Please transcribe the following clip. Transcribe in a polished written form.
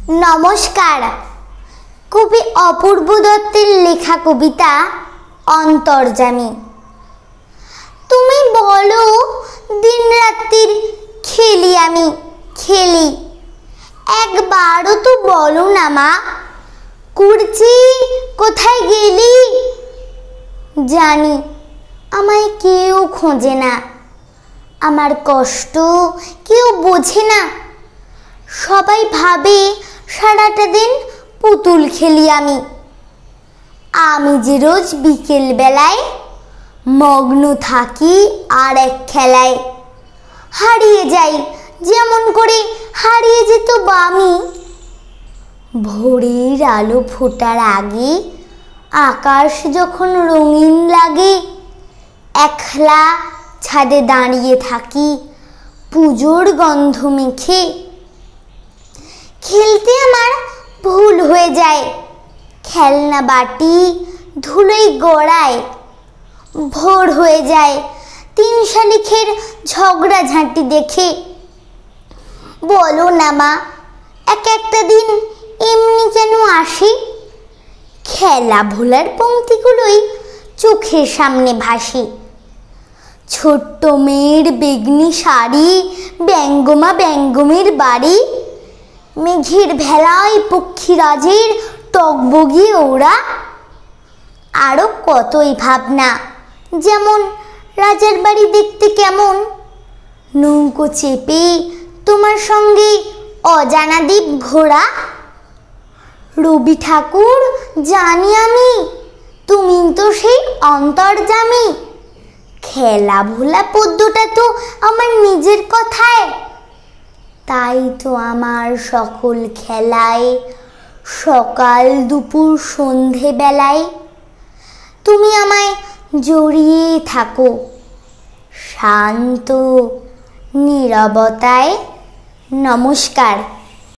নমস্কার। কবি অপূর্ব দত্তের লেখা কবিতা অন্তর্যামী। তুমি বলো দিন রাত্রির খেলি আমি খেলি, একবারও তো বলো না মা কুড়চি কোথায় গেলি। জানি আমায় কেউ খোঁজে না, আমার কষ্ট কেউ বোঝে না। সবাই ভাবে সারাটা দিন পুতুল খেলি আমি। আমি যে রোজ বিকেল বেলায় মগ্ন থাকি আর এক খেলায়। হারিয়ে যাই যেমন করে হারিয়ে যেত বামি। ভোরের আলো ফোটার আগে আকাশ যখন রঙিন লাগে, একলা ছাদে দাঁড়িয়ে থাকি পুজোর গন্ধ মেখে। খেলতে আমার ভুল হয়ে যায়, খেলনা বাটি ধুলোয় গড়ায়। ভোর হয়ে যায় 3 শালিখের ঝগড়াঝাঁটি দেখে। বলো না মা এক একটা দিন এমনি কেন আসি। খেলা ভোলার পংক্তিগুলোই চোখের সামনে ভাসে। ছোট্ট মেয়ের বেগনি শাড়ি, ব্যঙ্গমা ব্যঙ্গমের বাড়ি, মেঘের ভেলায় পক্ষীরাজের টকবগিয়ে ওরা। আরো কতই ভাবনা, যেমন রাজার বাড়ি দেখতে কেমন, নৌকো চেপে তোমার সঙ্গে অজানা দ্বীপ ঘোরা। রবি ঠাকুর জানি আমি তুমি তো সেই অন্তর্যামী। খেলা ভোলা পদ্যটা তো আমার নিজের কথায়, তাই তো আমার সকল খেলায় সকাল দুপুর সন্ধে বেলায় তুমি আমায় জড়িয়ে থাকো শান্ত নীরবতায়। নমস্কার।